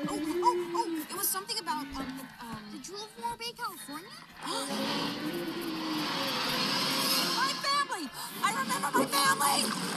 It was something about, Did you live in Moore Bay, California? my family! I remember my family!